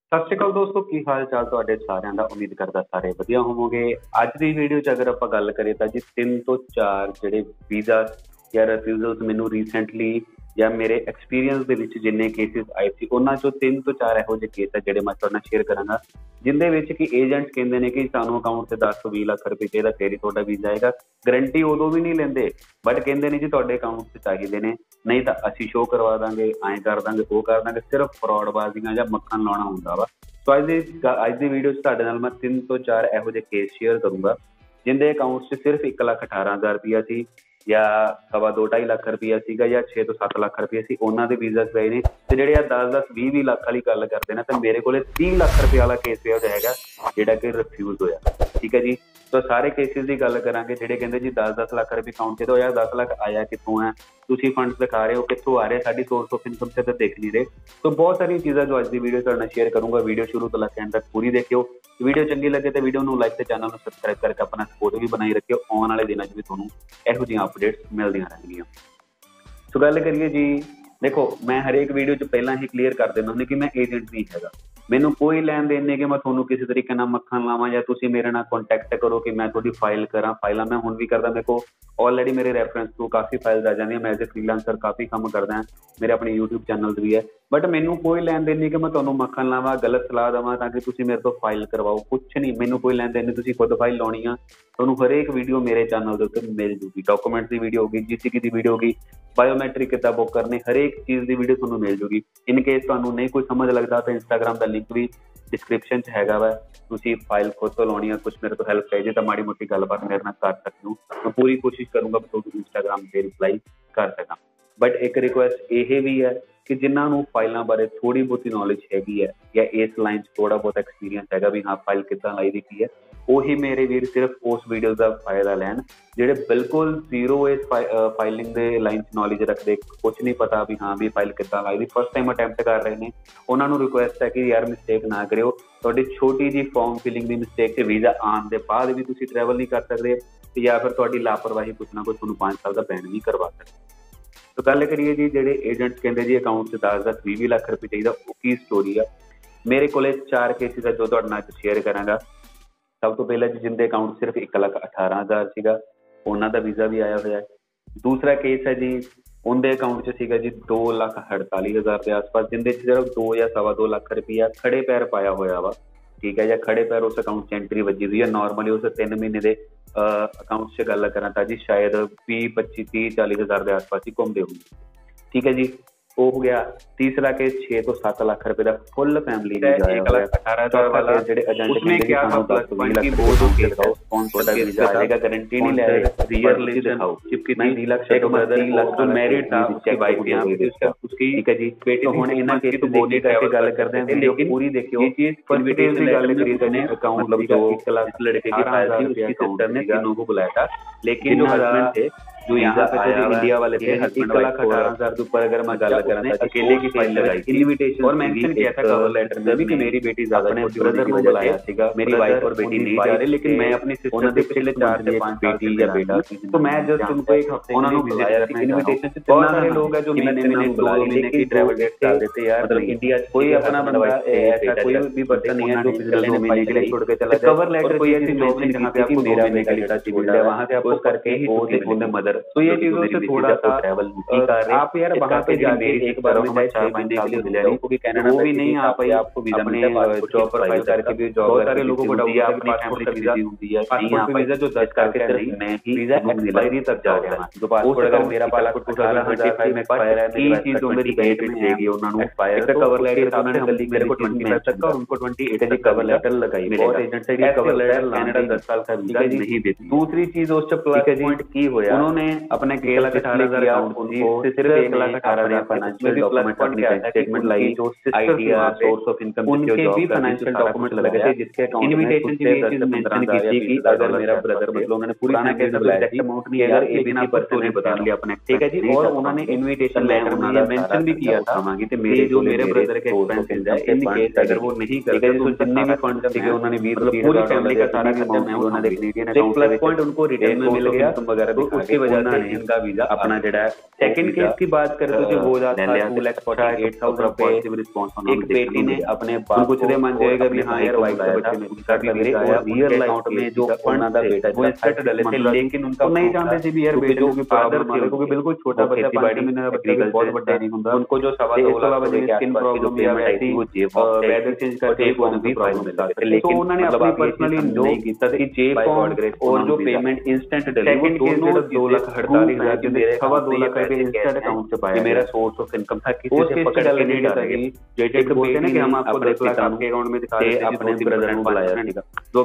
ਸਤਿ ਸ਼੍ਰੀ ਅਕਾਲ ਦੋਸਤੋ, ਕੀ ਹਾਲ ਚਾਲ ਤੁਹਾਡੇ ਸਾਰਿਆਂ ਦਾ। ਉਮੀਦ ਕਰਦਾ ਸਾਰੇ ਵਧੀਆ ਹੋਵੋਗੇ। ਅੱਜ ਦੀ ਵੀਡੀਓ 'ਚ ਅਗਰ ਆਪਾਂ ਗੱਲ ਕਰੀਏ ਤਾਂ ਜੀ 3 ਤੋਂ 4 ਜਿਹੜੇ ਵੀਜ਼ਾ ਜਾਂ ਰਿਫਿਊਜ਼ਲਸ ਮੈਨੂੰ ਰੀਸੈਂਟਲੀ ਜਾਂ ਮੇਰੇ ਐਕਸਪੀਰੀਅੰਸ ਦੇ ਵਿੱਚ ਜਿੰਨੇ ਕੇਸਿਸ ਆਏ ਸੀ ਉਹਨਾਂ 'ਚੋਂ 3 ਤੋਂ 4 ਇਹੋ ਜਿਹੇ ਕੇਸ ਹੈ ਜਿਹੜੇ ਮੈਂ ਤੁਹਾਡੇ ਨਾਲ ਸ਼ੇਅਰ ਕਰਾਂਗਾ, ਜਿੰਦੇ ਵਿੱਚ ਕਿ ਏਜੰਟਸ ਕਹਿੰਦੇ ਨੇ ਕਿ ਸਾਨੂੰ ਅਕਾਊਂਟ 'ਤੇ 10 ਤੋਂ 20 ਲੱਖ ਰੁਪਏ ਚਾਹੀਦਾ ਫਿਰ ਹੀ ਤੁਹਾਡਾ ਵੀਜ਼ਾ ਆਏਗਾ। ਗਰੰਟੀ ਉਦੋਂ ਵੀ ਨਹੀਂ ਲੈਂਦੇ, ਬਟ ਕਹਿੰਦੇ ਨੇ ਜੀ ਤੁਹਾਡੇ ਅਕਾਊਂਟ 'ਚ ਚਾਹੀਦੇ ਨੇ, ਨਹੀਂ ਤਾਂ ਅਸੀਂ ਸ਼ੋਅ ਕਰਵਾ ਦਾਂਗੇ, ਐਂ ਕਰ ਦਾਂਗੇ, ਉਹ ਕਰ ਦਾਂਗੇ। ਸਿਰਫ ਫਰੋਡਬਾਜ਼ੀਆਂ ਜਾਂ ਮੱਖਣ ਲਾਉਣਾ ਹੁੰਦਾ ਵਾ। ਸੋ ਅੱਜ ਦੀ ਵੀਡੀਓ 'ਚ ਤੁਹਾਡੇ ਨਾਲ ਮੈਂ 3 ਤੋਂ 4 ਇਹੋ ਜਿਹੇ ਕੇਸ ਸ਼ੇਅਰ ਕਰੂੰਗਾ ਜਿੰਦੇ ਅਕਾਊਂਟ 'ਚ ਸਿਰਫ 1,18,000 ਰੁਪਈਆ ਸੀ, ਜਾਂ 2.5 ਲੱਖ ਰੁਪਈਆ ਸੀਗਾ, ਜਾਂ 6 ਤੋਂ 7 ਲੱਖ ਰੁਪਈਆ ਸੀ, ਉਹਨਾਂ ਦੇ ਵੀਜ਼ਾ ਪਏ ਨੇ। ਤੇ ਜਿਹੜੇ ਆ 10-10 20-20 ਲੱਖ ਵਾਲੀ ਗੱਲ ਕਰਦੇ ਨੇ, ਤਾਂ ਮੇਰੇ ਕੋਲੇ 30 ਲੱਖ ਰੁਪਏ ਵਾਲਾ ਕੇਸ ਪਿਆ ਹੈਗਾ ਜਿਹੜਾ ਕਿ ਰਿਫਿਊਜ਼ ਹੋਇਆ। ਠੀਕ ਹੈ ਜੀ। ਸੋ ਸਾਰੇ ਕੇਸਿਸ ਦੀ ਗੱਲ ਕਰਾਂਗੇ ਜਿਹੜੇ ਕਹਿੰਦੇ ਜੀ 10-10 ਲੱਖ ਰੁਪਏ ਅਕਾਊਂਟ 'ਚ, ਹੋਇਆ 10 ਲੱਖ ਆਇਆ ਕਿੱਥੋਂ ਹੈ, ਤੁਸੀਂ ਫੰਡਸ ਦਿਖਾ ਰਹੇ ਹੋ ਕਿੱਥੋਂ ਆ ਰਹੇ, ਸਾਡੀ ਸੋਰਸ ਆਫ ਇਨਕਮ ਤੇ ਤਾਂ ਦੇਖ ਨਹੀਂ ਰਹੇ। ਸੋ ਬਹੁਤ ਸਾਰੀਆਂ ਚੀਜ਼ਾਂ ਜੋ ਅੱਜ ਦੀ ਵੀਡੀਓ ਤੁਹਾਡੇ ਨਾਲ ਸ਼ੇਅਰ ਕਰੂੰਗਾ। ਵੀਡੀਓ ਸ਼ੁਰੂ ਤੋਂ ਲੈ ਕੇ ਐਂਡ ਤੱਕ ਪੂਰੀ ਦੇਖਿਓ। ਵੀਡੀਓ ਚੰਗੀ ਲੱਗੇ ਤਾਂ ਵੀਡੀਓ ਨੂੰ ਲਾਈਕ ਤੇ ਚੈਨਲ ਨੂੰ ਸਬਸਕ੍ਰਾਈਬ ਕਰਕੇ ਆਪਣਾ ਸਪੋਰਟ ਵੀ ਬਣਾਈ ਰੱਖਿਓ। ਆਉਣ ਵਾਲੇ ਦਿਨਾਂ 'ਚ ਵੀ ਤੁਹਾਨੂੰ ਇਹੋ ਜਿਹੀਆਂ ਅਪਡੇਟਸ ਮਿਲਦੀਆਂ ਰਹਿਣਗੀਆਂ। ਸੋ ਗੱਲ ਕਰੀਏ ਜੀ, ਦੇਖੋ ਮੈਂ ਹਰੇਕ ਵੀਡੀਓ 'ਚ ਪਹਿਲਾਂ ਹੀ ਕਲੀਅਰ ਕਰ ਦਿੰਦਾ ਹੁੰਦਾ ਕਿ ਮੈਂ ਏਜੰਟ ਨਹੀਂ ਹੈਗਾ, ਮੈਨੂੰ ਕੋਈ ਲੈਣ ਦੇਣ ਨਹੀਂ ਕਿ ਮੈਂ ਤੁਹਾਨੂੰ ਕਿਸੇ ਤਰੀਕੇ ਨਾਲ ਮੱਖਣ ਲਾਵਾਂ ਜਾਂ ਤੁਸੀਂ ਮੇਰੇ ਨਾਲ ਕੰਟੈਕਟ ਕਰੋ ਕਿ ਮੈਂ ਤੁਹਾਡੀ ਫਾਈਲ ਕਰਾਂ। ਫਾਈਲਾਂ ਮੈਂ ਹੁਣ ਵੀ ਕਰਦਾ, ਮੇਰੇ ਕੋਲ ਆਲਰੇਡੀ ਮੇਰੇ ਰੈਫਰੈਂਸ ਤੋਂ ਕਾਫੀ ਫਾਈਲਸ ਆ ਜਾਂਦੀਆਂ। ਮੈਂ ਐਜ਼ ਏ ਫ੍ਰੀਲਾਂਸਰ ਕਾਫੀ ਕੰਮ ਕਰਦਾ, ਮੇਰੇ ਆਪਣੇ YouTube ਚੈਨਲ ਵੀ ਹੈ, ਬਟ ਮੈਨੂੰ ਕੋਈ ਲੈਣ ਦੇਣ ਨਹੀਂ ਕਿ ਮੈਂ ਤੁਹਾਨੂੰ ਮੱਖਣ ਲਾਵਾਂ, ਗਲਤ ਸਲਾਹ ਦੇਵਾਂ ਤਾਂ ਕਿ ਤੁਸੀਂ ਮੇਰੇ ਤੋਂ ਫਾਈਲ ਕਰਵਾਓ। ਕੁਛ ਨਹੀਂ, ਮੈਨੂੰ ਕੋਈ ਲੈਣ ਦੇਣ ਨਹੀਂ। ਤੁਸੀਂ ਖੁਦ ਫਾਈਲ ਲਾਉਣੀ ਆ, ਤੁਹਾਨੂੰ ਹਰੇਕ ਵੀਡੀਓ ਮੇਰੇ ਚੈਨਲ ਦੇ ਉੱਤੇ ਮਿਲ ਜੂਗੀ। ਡਾਕੂਮੈਂਟ ਦੀ ਵੀਡੀਓ ਹੋਗੀ, GCK ਦੀ ਵੀਡੀਓ ਹੋਗੀ, ਬਾਇਓਮੈਟ੍ਰਿਕ ਕਿੱਦਾਂ ਬੁੱਕ ਕਰਨੇ, ਹਰੇਕ ਚੀਜ਼ ਦੀ ਵੀਡੀਓ ਤੁਹਾਨੂੰ ਮਿਲ ਜੂਗੀ। ਇਨ ਕੇਸ ਤੁਹਾਨੂੰ ਨਹੀਂ ਕੋਈ ਸਮਝ ਲੱਗਦਾ ਤਾਂ ਇੰਸਟਾਗ੍ਰਾਮ ਦਾ ਲਿੰਕ ਵੀ ਡਿਸਕ੍ਰਿਪਸ਼ਨ 'ਚ ਹੈਗਾ ਵਾ, ਤੁਸੀਂ ਫਾਈਲ ਖੁਦ ਤੋਂ ਲਾਉਣੀ ਆ। ਕੁਛ ਮੇਰੇ ਤੋਂ ਹੈਲਪ ਚਾਹੀਦੀ ਤਾਂ ਮਾੜੀ ਮੋਟੀ ਗੱਲਬਾਤ ਮੇਰੇ ਨਾਲ ਕਰ ਸਕਦੇ ਹੋ। ਮੈਂ ਪੂਰੀ ਕੋਸ਼ਿਸ਼ ਕਰੂੰਗਾ ਤੁਹਾਨੂੰ ਇੰਸਟਾਗ੍ਰਾਮ 'ਤੇ ਰਿਪਲਾਈ ਕਰ ਸਕਾਂ। ਬਟ ਇੱਕ ਰਿਕੁਐਸਟ ਇਹ ਵੀ ਹੈ ਕਿ ਜਿਨ੍ਹਾਂ ਨੂੰ ਫਾਈਲਾਂ ਬਾਰੇ ਥੋੜ੍ਹੀ ਬਹੁਤੀ ਨੌਲੇਜ ਹੈਗੀ ਹੈ ਜਾਂ ਇਸ ਲਾਈਨ 'ਚ ਥੋੜ੍ਹਾ ਬਹੁਤ ਐਕਸਪੀਰੀਅੰਸ ਹੈਗਾ ਵੀ ਹਾਂ ਫਾਈਲ ਕਿੱਦਾਂ ਲਾਈ ਦੀ ਕੀ ਹੈ, ਉਹੀ ਮੇਰੇ ਵੀਰ ਸਿਰਫ ਉਸ ਵੀਡੀਓ ਦਾ ਫਾਇਦਾ ਲੈਣ। ਜਿਹੜੇ ਬਿਲਕੁਲ ਜ਼ੀਰੋ ਇਸ ਫਾਈਲਿੰਗ ਦੇ ਲਾਈਨ 'ਚ ਨੌਲੇਜ ਰੱਖਦੇ, ਕੁਛ ਨਹੀਂ ਪਤਾ ਵੀ ਹਾਂ ਵੀ ਫਾਈਲ ਕਿੱਦਾਂ ਲਾਈ ਦੀ, ਫਸਟ ਟਾਈਮ ਅਟੈਂਪਟ ਕਰ ਰਹੇ ਨੇ, ਉਹਨਾਂ ਨੂੰ ਰਿਕੁਐਸਟ ਹੈ ਕਿ ਯਾਰ ਮਿਸਟੇਕ ਨਾ ਕਰਿਓ। ਤੁਹਾਡੀ ਛੋਟੀ ਜਿਹੀ ਫਾਰਮ ਫਿਲਿੰਗ ਦੀ ਮਿਸਟੇਕ ਤੇ ਵੀਜ਼ਾ ਆਉਣ ਦੇ ਬਾਅਦ ਵੀ ਤੁਸੀਂ ਟਰੈਵਲ ਨਹੀਂ ਕਰ ਸਕਦੇ, ਜਾਂ ਫਿਰ ਤੁਹਾਡੀ ਲਾਪਰਵਾਹੀ ਕੁਛ ਨਾ ਕੁਛ ਤੁਹਾਨੂੰ 5 ਸਾਲ ਦਾ ਬੈਨ ਵੀ ਕਰਵਾ ਸਕਦੇ। ਸੋ ਗੱਲ ਕਰੀਏ ਜੀ, ਜਿਹੜੇ ਏਜੰਟਸ ਕਹਿੰਦੇ ਜੀ ਅਕਾਊਂਟ 'ਚ 10-10 20-20 ਲੱਖ ਰੁਪਏ ਚਾਹੀਦਾ, ਉਹ ਕੀ ਸਟੋਰੀ ਆ। ਮੇਰੇ ਕੋਲੇ 4 ਕੇਸਿਸ ਆ ਜੋ ਤੁਹਾਡੇ ਨਾਲ ਸ਼ੇਅਰ ਕਰਾਂਗਾ। ਸਭ ਤੋਂ ਪਹਿਲਾਂ ਜੀ ਜਿੰਦੇ ਅਕਾਊਂਟ ਸਿਰਫ 1,18,000 ਸੀਗਾ, ਉਹਨਾਂ ਦਾ ਵੀਜ਼ਾ ਵੀ ਆਇਆ ਹੋਇਆ। ਦੂਸਰਾ ਕੇਸ ਹੈ ਜੀ, ਉਹਦੇ ਅਕਾਊਂਟ 'ਚ ਸੀਗਾ ਜੀ 2,48,000 ਦੇ ਆਸ-ਪਾਸ, ਜਿੰਦੇ 'ਚ ਸਿਰਫ 2 ਜਾਂ 2.25 ਲੱਖ ਰੁਪਈਆ ਖੜੇ ਪੈਰ ਪਾਇਆ ਹੋਇਆ ਵਾ। ਠੀਕ ਹੈ, ਜਾਂ ਖੜੇ ਪੈਰ ਉਸ ਅਕਾਊਂਟ 'ਚ ਐਂਟਰੀ ਵੱਜੀ ਹੋਈ ਹੈ। ਨੋਰਮਲੀ ਉਸ 3 ਮਹੀਨੇ ਦੇ ਅਕਾਊਂਟ 'ਚ ਗੱਲ ਕਰਾਂ ਤਾਂ ਜੀ ਸ਼ਾਇਦ 20-25-30-40 ਦੇ ਆਸ-ਪਾਸ ਹੀ ਘੁੰਮਦੇ ਹੋਣਗੇ। ਠੀਕ ਹੈ ਜੀ, ਉਹ ਹੋ ਗਿਆ। ਤੀਸਰਾ ਕੇਸ 6 ਤੋਂ 7 ਲੱਖ ਰੁਪਏ ਦਾ ਫੁੱਲ ਫੈਮਿਲੀ ਵੀਜ਼ਾ ਆਇਆ ਹੋਇਆ। ਚੌਥਾ ਕੇਸ ਜਿਹੜੇ ਏਜੰਟ ਕਹਿੰਦੇ ਕਿ ਸਾਨੂੰ 10 ਤੋਂ 20 ਲੱਖ ਰੁਪਏ ਦਿਖਾਓ, ਤੁਹਾਡਾ ਵੀਜ਼ਾ ਆਏਗਾ, ਗਾਰੰਟੀ ਨਹੀਂ ਲੈ ਰਹੇ, ਰੀਅਲ ਰਿਲੇਸ਼ਨ ਦਿਖਾਓ। जबकि 30 लाख एक ब्रदर 30 लाख मैरिड था, उसकी वाइफ यहाँ पे उसकी ठीक है जी बेटी। तो हुण इन्हां केस तो बोली करके गल करते हैं, वीडियो पूरी देखियो। इनविटेशन की गल करी ने अकाउंट मतलब जो 1 लाख लड़के की फाइल थी, उसकी सिस्टर ने तीनों को बुलाया था, लेकिन जो हस्बैंड थे जो यहाँ पे थे इंडिया वाले थे, 1,18,000 के ऊपर अगर मैं गल करा था अकेले की फाइल लगाई इनविटेशन और मेंशन किया था कवर लेटर में भी कि मेरी बेटी ज्यादा ब्रदर को बुलाया सीगा, मेरी वाइफ और बेटी नहीं जा रहे, लेकिन मैं अपनी सिस्टर के पिछले 4 से 5 बेटी या बेटा, तो मैं जस्ट उनको एक हफ्ते उन्होंने बुलाया था इनविटेशन से। बहुत सारे लोग हैं जो महीने बुला लेने की ट्रैवल डेट डाल देते यार, मतलब इंडिया कोई अपना बंदा ऐसा कोई भी पर्सन नहीं है जो पिछले 2 महीने के लिए छोड़ के चला जाए। कवर लेटर कोई ऐसी जॉब नहीं जहाँ पे आपको 2 महीने का लेटर चाहिए, वहाँ से आपको करके ही वो मदर। तो ये चीजों से थोड़ा सा ट्रैवल नहीं कर रहे आप यार, वहाँ पे जाके एक बार में 4 महीने के लिए मिले को भी कनाडा वो भी नहीं आ पाई, आपको वीजा अपने जॉब पर फाइल करके भी जॉब। बहुत सारे लोगों को डाउट है अपनी फैमिली का वीजा होती है, पासपोर्ट वीजा जो दर्ज करके सिर्फ मैं ही वीजा एक्सपायरी तक जा रहा है। जो पासपोर्ट अगर मेरा पासपोर्ट 2025 में एक्सपायर है, मेरी चीज जो मेरी डेट में जाएगी उन्होंने एक्सपायर तो कवर लेटर उन्होंने जल्दी मेरे को 25 तक का उनको 28 का कवर लेटर लगाई। बहुत एजेंट से भी कवर लेटर कनाडा 10 साल का वीजा नहीं देती। दूसरी चीज उस प्लस पॉइंट की होया, उन्होंने अपने 1,18,000 अकाउंट उनको सिर्फ 1,18,000 फाइनेंशियल डॉक्यूमेंट अपनी बैंक स्टेटमेंट लाई, जो आईटीआर सोर्स ऑफ इनकम उनके भी फाइनेंशियल डॉक्यूमेंट लगे थे, जिसके इनविटेशन की ये चीज मेंशन की थी कि अगर मेरा ब्रदर मतलब उन्होंने पूरी फैमिली को एग्जैक्ट अमाउंट नहीं यार ये बिना पर्सन ने बता लिया अपने। ठीक है जी, और उन्होंने इनविटेशन लेटर में ये मेंशन भी किया था मांगी थे मेरे जो मेरे ब्रदर के एक्सपेंसेस है, इन केस अगर वो नहीं करते तो जितने भी फंड थे उन्होंने 20 पूरी फैमिली का सारा खर्चा मैं उन्होंने कैनेडियन अकाउंट प्लस पॉइंट उनको रिटर्न में मिल गया वगैरह, तो उसकी वजह से इनका वीजा अपना जड़ा है। सेकंड केस की बात करें तो जो वो जाता है 2,48,000 रुपए एक बेटी ने अपने बाप को कुछ मन जाएगा भी हाँ यार वाइफ का बच्चे में उसका भी मेरे और रियल लाइफ में जो फंड था बेटा वो इंस्टेंट डले थे, लेकिन उनका नहीं जानते थे भी यार बेटे को फादर थे क्योंकि बिल्कुल छोटा बच्चा 5 महीने का बच्चा बहुत बड़ा नहीं होता, उनको जो सवा 2 लाख रुपए की स्किन प्रॉब्लम या वैसी वेदर चेंज करके वो भी प्रॉब्लम मिलता है, लेकिन उन्होंने अपनी पर्सनली जो की था जे फॉर्म और जो पेमेंट इंस्टेंट डले वो दोनों 2,48,000 के मेरे सवा 2 लाख रुपए इंस्टेंट अकाउंट से पाया। मेरा सोर्स ऑफ इनकम था किसी से पकड़ के नहीं डाला गया, जैसे कि बोलते हैं ना कि हम आपको 10 लाख आपके अकाउंट में दिखा देते हैं, अपने ब्रदर को बुलाया था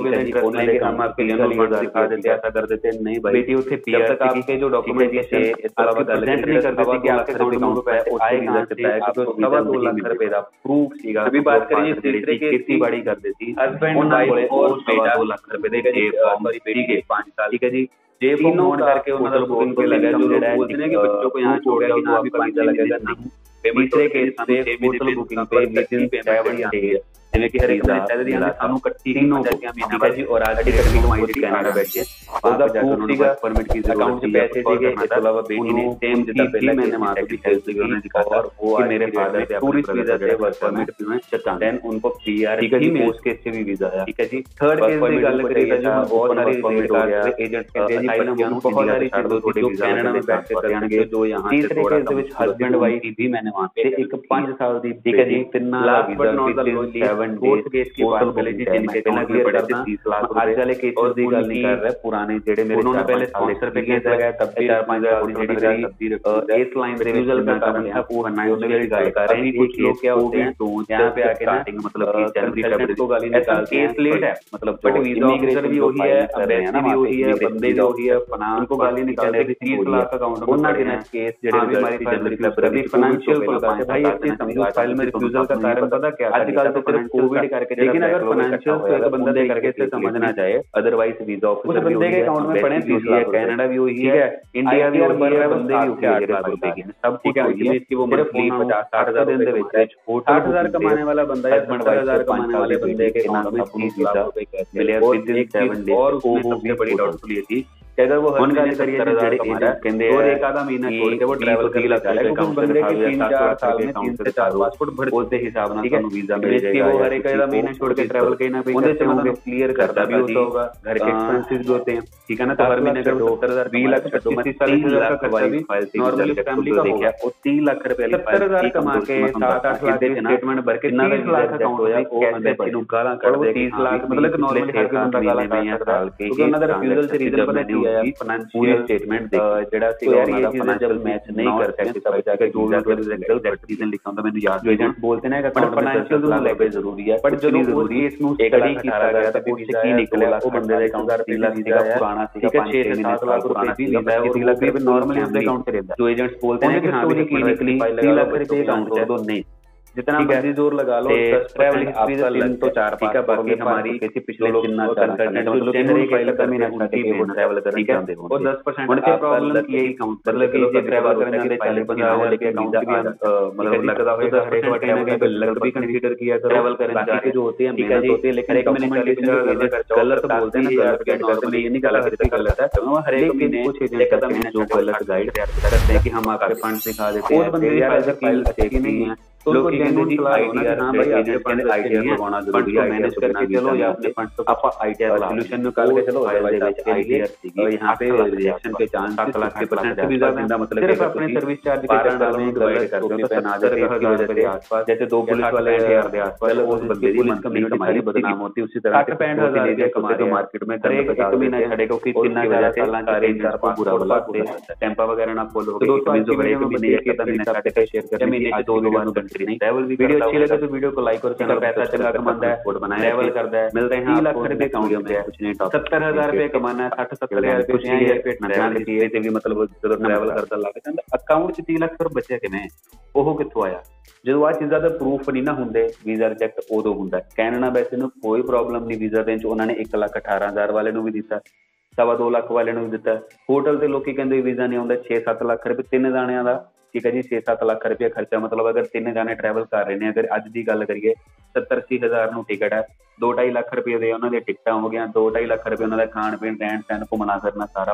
2 महीने हम आपके लिए दिखा देते ऐसा कर देते नहीं भाई बेटी उसे जब तक आपके जो डॉक्यूमेंटेशन इसके अलावा प्रेजेंट नहीं कर देती कि आपके अकाउंट में पैसे आए कहां से आपको सवा 2 लाख रुपए का प्रूफ सीगा। अभी बात करिए तीसरे के खेती बाड़ी कर देती हस्बैंड वाइफ और बेटा 2 लाख रुपए देगा जी, सॉरी बेटी के 5 साल ठीक है जी, जे फॉर्म ऑन करके उन्होंने बुकिंग पे लगा जो बोलते हैं कि बच्चों को यहां छोड़ दिया कि ना आपका वीजा लगेगा नहीं। तीसरे केस पे होटल बुकिंग पे विदिन 7 डेज ਜਿਵੇਂ ਕਿ ਹਰ ਇੱਕ ਨੇ ਸੈਲਰੀ ਆਂਦੇ ਸਾਨੂੰ ਇਕੱਠੀ ਮਹੀਨਾ ਜੀ ਔਰ ਅੱਜ ਦੀ ਤੱਕ ਕਮਾਈ ਦੀ ਕੈਨੇਡਾ ਬੈਠੇ ਉਹਦਾ ਪ੍ਰੂਫ ਸੀਗਾ ਪਰਮਿਟ ਕੀ ਅਕਾਊਂਟ 'ਚ ਪੈਸੇ ਸੀਗੇ, ਇਸ ਤੋਂ ਇਲਾਵਾ ਬੇਟੀ ਨੇ ਸੇਮ ਜਿੱਦਾਂ ਪਹਿਲਾਂ मैंने माँ की हेल्प की उन्होंने दिखाया और वो कि मेरे फादर टूरिस्ट वीजा से वर्क परमिट भी मैं चुका देन उनको पीआर ठीक है जी पोस्ट केस से भी वीजा आया ठीक है जी। थर्ड केस की गल करें तो जो बहुत सारी रेट हो गया एजेंट कहते हैं जी बच्चों को बहुत सारी चीजें जो कनाडा में बैठ के करेंगे जो यहां तीसरे केस ਦੇ ਵਿੱਚ हस्बैंड वाइफ भी मैंने वहां पे एक 5 साल ਦੀ ठीक है जी ਤਿੰਨਾਂ ਦਾ वीजा 7 डेज केस की बात करें जी जिनके पहला क्लियर करना 30 लाख रुपए आज वाले केस की गल नहीं कर रहा पुराने जेडे मेरे उन्होंने पहले स्पॉन्सर पे केस लगाया तब भी 4-5 हज़ार थोड़ी इस लाइन रिफ्यूजल का कारण था वो बनाने वाली गल कर रहे हैं। कुछ लोग क्या होते हैं यहां पे आके स्टार्टिंग मतलब कि जनवरी फरवरी को गाली निकालते हैं, केस लेट है मतलब बट वीजा ऑफिसर भी वही है, एम्बेसी भी वही है, बंदे भी वही है, फाइनेंस को गाली निकालते हैं 30 लाख अकाउंट में उन्होंने दिन केस जेडे हमारी जनवरी फरवरी फाइनेंशियल प्रकार से भाई इससे समझो फाइल में रिफ्यूजल का कारण पता क्या आजकल तो सिर्फ कोविड करके लेकिन अगर फाइनेंशियल से एक बंदा दे करके से समझना चाहे अदरवाइज वीजा ऑफिसर भी बंदे के अकाउंट में पड़े 30 लाख कनाडा भी वही है, इंडिया भी वही है, बंदे भी वही है 8 लाख रुपए की सब ठीक है उसमें इसकी वो मंथली 50-60 दिन ਦੇ ਵਿੱਚ 60,000 कमाने वाला बंदा या 70,000 कमाने वाले बंदे के अकाउंट में 30 लाख रुपए कैसे मिले विद इन 7 डेज और उसमें सबसे बड़ी डाउटफुल ये थी कि अगर वो हर महीने करिए जेडे एजेंट कहंदे और एक आधा महीना छोड़ के वो ट्रैवल कर लेता है क्योंकि बंदे के 3-4 साल में 3 से 4 पासपोर्ट भर उसके हिसाब से ਤੁਹਾਨੂੰ वीजा मिल जाएगा वो हर एक आधा महीना छोड़ के ट्रैवल कहीं ना कहीं उनसे मतलब क्लियर करता भी होता होगा घर के एक्सपेंसेस भी होते हैं ठीक है ना, तो हर महीने का 70,000 20 लाख 30-40 लाख का खर्चा भी नॉर्मली फैमिली का होगा वो 3 लाख रुपए वाली 70,000 कमा के 7-8 लाख के स्टेटमेंट भर के 30 लाख अकाउंट हो जाए वो कैसे नु गाला कर दे 30 लाख मतलब कि नॉर्मली हर कोई बंदा गाला कर सकता है क्योंकि उन्होंने रिफ्यूजल से रीजन पता नहीं आया फाइनेंशियल स्टेटमेंट ਜਿਹੜਾ ਸੀ ਉਹਨਾਂ ਦਾ ਫਾਈਨੈਂशियल मैच नहीं कर सकते तब जाके जो एग्जैक्ट रीजन लिखा ਹੁੰਦਾ ਮੈਨੂੰ याद जो एजेंट बोलते हैं कि फाइनेंशियल ਨੂੰ ਲੈ ਕੇ ਜ਼ਰੂਰੀ ਹੈ ਬਟ ਜਦੋਂ ਜ਼ਰੂਰੀ ਇਸ ਨੂੰ ਸਟੱਡੀ ਕੀਤਾ ਗਿਆ ਤਾਂ ਕੁਝ ਕੀ ਨਿਕਲਿਆ ਉਹ ਬੰਦੇ ਦੇ ਅਕਾਊਂਟ 30 ਲੱਖ ਸੀਗਾ ਪੁਰਾਣਾ ਸੀਗਾ 6-7 ਲੱਖ ਰੁਪਏ ਵੀ ਵੀਜ਼ਾ ਉਹ 30 ਲੱਖ ਰੁਪਏ ਨਾਰਮਲੀ ਆਪਣੇ ਅਕਾਊਂਟ ਤੇ ਰਹਿੰਦਾ जो एजेंट्स बोलते हैं कि हाँ भी की निकली 30 लाख रुपए अकाउंट से दो नहीं जितना मर्जी जोर लगा लो ट्रैवल हिस्ट्री से 3 तो 4 ठीक है बाकी हमारी कैसे पिछले जितना कंसल्टेंट मतलब जनवरी फाइल का महीना छाट के ट्रैवल करने चाहते हो और 10% उनके प्रॉब्लम ये काउंट मतलब कि ये ट्रैवल करने के लिए 40-50 लेके अकाउंट भी मतलब लगता है तो हर एक ट्रैवल का लग भी कंसीडर किया करो ट्रैवल करने जाके जो होते हैं मेहनत होती है लेकिन एक महीने कलर तो बोलते हैं ना यार गेट करते हैं ये नहीं कलर करते गलत है तो हर एक महीने कुछ एक कदम महीने जो गलत गाइड करते हैं कि हम आपके फंड दिखा देते हैं उस बंदे की फाइल अच्छी नहीं है लोग कहते हैं जी आईटीआर हां भाई आपके फंड आईटीआर लगाना जरूरी है मैनेज करके चलो या अपने फंड को आप आईटीआर सॉल्यूशन निकाल के चलो आईटीआर और यहां पे रिजेक्शन के चांस 7% से भी ज्यादा मतलब सिर्फ अपने सर्विस चार्ज के कारण में डिवाइड करते हो तो 10,000 की वजह से आसपास जैसे दो पुलिस वाले एआर के आसपास उस बंदे की पुलिस कंपनी हमारी बदनाम होती उसी तरह 60-65,000 रुपए कमा के मार्केट में कर एक महीना छड़े को कि कितना ज्यादा सालाना सारे इंचार्ज को बुरा भला टेम्पा वगैरह ना फॉलो हो गए जो बड़े को भी एक महीना छाट के शेयर करते महीने में 2 बार नहीं ट्रैवल वीडियो अच्छी लगे तो वीडियो को लाइक और चैनल पैसा चंगा कमाता है रिपोर्ट बनाए ट्रैवल करता है मिलते हैं 3 लाख रुपए अकाउंट में कुछ नहीं 70,000 रुपए कमाना है 60-70,000 रुपए चाहिए पेट में जाने चाहिए ते भी मतलब ਜਦੋਂ ट्रैवल करता ਲੱਗ ਜਾਂਦਾ ਅਕਾਊਂਟ 'ਚ 3 ਲੱਖ ਰੁਪਏ ਕਿਵੇਂ ਉਹ ਕਿੱਥੋਂ ਆਇਆ ਜਦੋਂ ਆ ਚੀਜ਼ਾਂ ਦਾ ਪ੍ਰੂਫ ਨਹੀਂ ਨਾ ਹੁੰਦੇ ਵੀਜ਼ਾ ਰਿਜੈਕਟ ਉਦੋਂ ਹੁੰਦਾ ਕੈਨੇਡਾ ਵੈਸੇ ਨੂੰ ਕੋਈ ਪ੍ਰੋਬਲਮ ਨਹੀਂ ਵੀਜ਼ਾ ਦੇਣ 'ਚ ਉਹਨਾਂ ਨੇ 1,18,000 ਵਾਲੇ ਨੂੰ ਵੀ ਦਿੱਤਾ 2.5 ਲੱਖ ਵਾਲੇ ਨੂੰ ਵੀ ਦਿੱਤਾ ਹੋਟਲ ਤੇ ਲੋਕੀ ਕਹਿੰਦੇ ਵੀਜ਼ਾ ਨਹੀਂ ਆਉਂਦਾ 6-7 ਲੱਖ ਰੁਪਏ 3 ਜਾਣਿਆਂ ਦਾ ठीक है जी 6-7 लाख रुपया खर्चा मतलब अगर 3 जाने ट्रैवल कर रहे हैं अगर अज की गल करिए 70-80 हज़ार ਨੂੰ टिकट है 2-2.5 ਲੱਖ रुपये ਦੇ ਉਹਨਾਂ ਦੇ ਟਿਕਟਾਂ ਹੋ ਗਈਆਂ 2-2.5 ਲੱਖ रुपये ਉਹਨਾਂ ਦਾ ਖਾਣ ਪੀਣ ਰਹਿਣ ਸਹਿਣ ਘੁੰਮਣਾ ਫਿਰਨਾ ਸਾਰਾ ਹੋ ਗਿਆ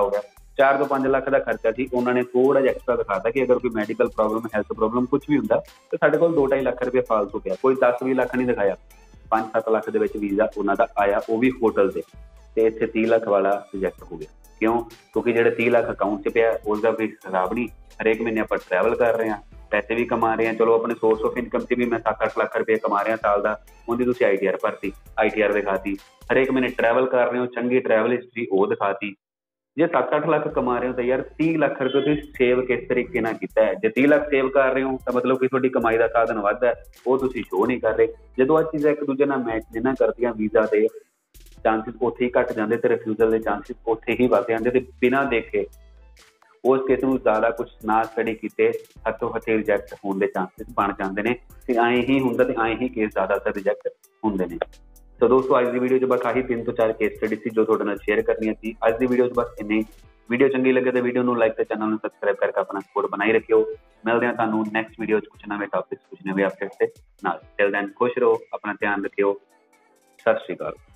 4 ਤੋਂ 5 ਲੱਖ ਦਾ ਖਰਚਾ ਸੀ, ਉਹਨਾਂ ਨੇ ਥੋੜਾ ਜਿਹਾ ਐਕਸਟਰਾ ਦਿਖਾਤਾ ਕਿ ਅਗਰ ਕੋਈ ਮੈਡੀਕਲ ਪ੍ਰੋਬਲਮ, ਹੈਲਥ ਪ੍ਰੋਬਲਮ ਕੁਝ ਵੀ ਹੁੰਦਾ ਤਾਂ ਸਾਡੇ ਕੋਲ 2-2.5 ਲੱਖ ਰੁਪਏ ਫਾਲਤੂ ਪਿਆ। ਕੋਈ 10-20 ਲੱਖ ਨਹੀਂ ਦਿਖਾਇਆ, 5-7 ਲੱਖ ਦੇ ਵਿੱਚ ਵੀਜ਼ਾ ਉਹਨਾਂ ਦਾ ਆਇਆ, ਉਹ ਵੀ ਹੋਟਲ ਤੇ। ਤੇ ਇੱਥੇ 30 ਲੱਖ ਵਾਲਾ ਰਿਜੈਕਟ ਹੋ ਗਿਆ। ਕਿਉਂ? ਕਿਉਂਕਿ ਜਿਹੜੇ 30 ਲੱਖ ਅਕਾਊਂਟ 'ਚ ਪਿਆ ਉਸਦਾ ਕੋਈ ਹਿਸਾਬ ਨਹੀਂ। ਹਰੇਕ ਮਹੀਨੇ ਆਪਾਂ ਟਰੈਵਲ ਕਰ ਰਹੇ ਹਾਂ, ਪੈਸੇ ਵੀ ਕਮਾ ਰਹੇ ਹਾਂ, ਚਲੋ ਆਪਣੇ ਸੋਰਸ ਆਫ ਇਨਕਮ 'ਚ ਵੀ ਮੈਂ 7-8 ਲੱਖ ਰੁਪਏ ਕਮਾ ਰਿਹਾ ਸਾਲ ਦਾ, ਉਹਦੀ ਤੁਸੀਂ ITR ਭਰਤੀ, ITR ਦਿਖਾਤੀ। ਹਰੇਕ ਮਹੀਨੇ ਟਰੈਵਲ ਕਰ ਰਹੇ ਹੋ, ਚੰਗੀ ਟਰੈਵਲ ਹਿਸਟਰੀ ਉਹ ਦਿਖਾਤੀ। ਜੇ 7-8 ਲੱਖ ਕਮਾ ਰਹੇ ਹੋ ਤਾਂ ਯਾਰ 30 ਲੱਖ ਰੁਪਏ ਤੁਸੀਂ ਸੇਵ ਕਿਸ ਤਰੀਕੇ ਨਾਲ ਕੀਤਾ ਹੈ? ਜੇ 30 ਲੱਖ ਸੇਵ ਕਰ ਰਹੇ ਹੋ ਤਾਂ ਮਤਲਬ ਕਿ ਤੁਹਾਡੀ ਕਮਾਈ ਦਾ ਸਾਧਨ ਵੱਧ ਹੈ, ਉਹ ਤੁਸੀਂ ਸ਼ੋਅ ਨਹੀਂ ਕਰ ਰਹੇ। ਜਦੋਂ ਆਹ ਚੀਜ਼ਾਂ ਇੱਕ ਦੂਜੇ ਨਾਲ ਮੈਚ ਨਹੀਂ ਨਾ ਕਰਦੀਆਂ, ਵੀਜ਼ਾ ਦੇ ਚਾਂਸਿਸ ਉੱਥੇ ਹੀ ਘੱਟ ਜਾਂਦੇ ਤੇ ਰਿਫਿਊਜ਼ਲ ਦੇ ਚਾਂਸਿਸ ਉੱਥੇ ਹੀ ਵੱਧ ਜਾਂਦੇ। ਤੇ ਬਿਨਾਂ ਦੇਖੇ ਉਸ ਕੇਸ ਨੂੰ ਜ਼ਿਆਦਾ ਕੁਛ ਨਾ ਸਟੱਡੀ ਕੀਤੇ ਹੱਥੋਂ ਹੱਥੀ ਰਿਜੈਕਟ ਹੋਣ ਦੇ ਚਾਂਸਿਸ ਬਣ ਜਾਂਦੇ ਨੇ। ਤੇ ਐਂ ਹੀ ਹੁੰਦਾ ਤੇ ਐਂ ਹੀ ਕੇਸ ਜ਼ਿਆਦਾਤਰ ਰਿਜੈਕਟ ਹੁੰਦੇ ਨੇ। ਤਾਂ ਦੋਸਤੋ ਅੱਜ ਦੀ ਵੀਡੀਓ 'ਚ ਬਸ ਆਹੀ 3 ਤੋਂ 4 ਕੇਸ ਸਟੱਡੀ ਸੀ ਜੋ ਤੁਹਾਡੇ ਨਾਲ ਸ਼ੇਅਰ ਕਰਨੀਆਂ ਸੀ। ਅੱਜ ਦੀ ਵੀਡੀਓ 'ਚ ਬਸ ਇੰਨੇ ਹੀ। ਵੀਡੀਓ ਚੰਗੀ ਲੱਗੇ ਤਾਂ ਵੀਡੀਓ ਨੂੰ ਲਾਈਕ ਤੇ ਚੈਨਲ ਨੂੰ ਸਬਸਕ੍ਰਾਈਬ ਕਰਕੇ ਆਪਣਾ ਸਪੋਰਟ ਬਣਾਈ ਰੱਖਿਓ। ਮਿਲਦੇ ਹਾਂ ਤੁਹਾਨੂੰ ਨੈਕਸਟ ਵੀਡੀਓ 'ਚ ਕੁਛ ਨਵੇਂ ਟੌਪਿਕਸ, ਕੁਛ ਨਵੇਂ ਅਪਡੇਟਸ ਦੇ ਨਾਲ। ਟਿਲ ਦੈਨ ਖੁਸ਼ ਰਹੋ, ਆਪਣਾ ਧਿਆਨ ਰੱਖਿਓ। ਸਤਿ ਸ਼੍ਰੀ ਅਕਾਲ।